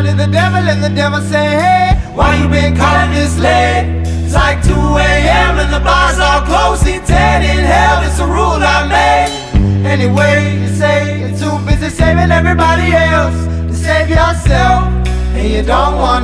down to the devil, and the devil say, hey, why you been calling this late? It's like 2 a.m. and the bars all closed. See, dead in hell, it's a rule I made. Anyway, you say you're too busy saving everybody else to save yourself, and you don't want